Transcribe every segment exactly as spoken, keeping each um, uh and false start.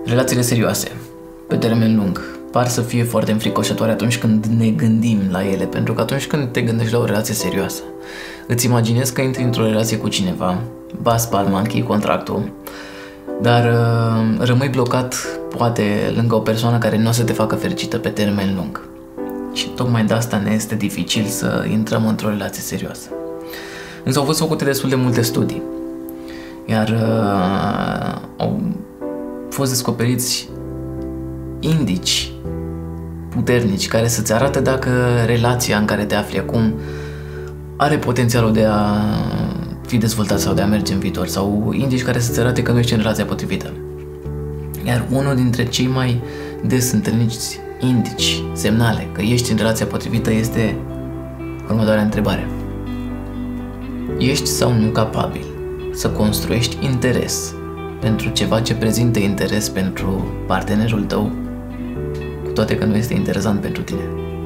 Relațiile serioase, pe termen lung, par să fie foarte înfricoșătoare atunci când ne gândim la ele, pentru că atunci când te gândești la o relație serioasă, îți imaginezi că intri într-o relație cu cineva, bas palma, închei contractul, dar uh, rămâi blocat, poate, lângă o persoană care nu o să te facă fericită pe termen lung. Și tocmai de asta ne este dificil să intrăm într-o relație serioasă. Însă au fost făcute destul de multe studii, iar uh, au fost descoperiți indici puternici care să-ți arate dacă relația în care te afli acum are potențialul de a fi dezvoltat sau de a merge în viitor, sau indici care să-ți arate că nu ești în relația potrivită. Iar unul dintre cei mai des întâlniți indici, semnale că ești în relația potrivită este următoarea întrebare. Ești sau nu capabil să construiești interes pentru ceva ce prezintă interes pentru partenerul tău, cu toate că nu este interesant pentru tine?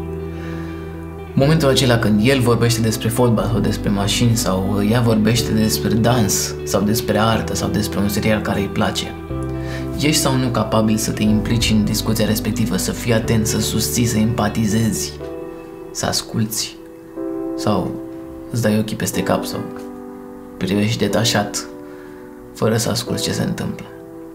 Momentul acela când el vorbește despre fotbal sau despre mașini, sau ea vorbește despre dans sau despre artă sau despre un serial care îi place, ești sau nu capabil să te implici în discuția respectivă, să fii atent, să susții, să empatizezi, să asculți, sau îți dai ochii peste cap sau privești detașat fără să asculți ce se întâmplă?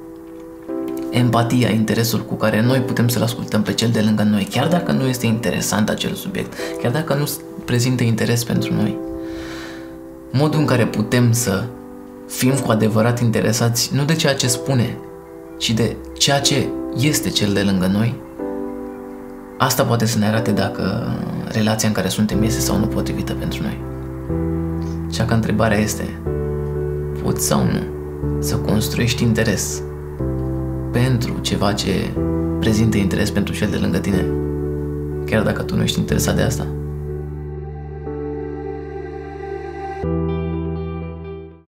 Empatia, interesul cu care noi putem să-l ascultăm pe cel de lângă noi, chiar dacă nu este interesant acel subiect, chiar dacă nu prezintă interes pentru noi. Modul în care putem să fim cu adevărat interesați nu de ceea ce spune, ci de ceea ce este cel de lângă noi, asta poate să ne arate dacă relația în care suntem este sau nu potrivită pentru noi. Așa că întrebarea este, poți sau nu să construiești interes pentru ceva ce prezintă interes pentru cel de lângă tine, chiar dacă tu nu ești interesat de asta?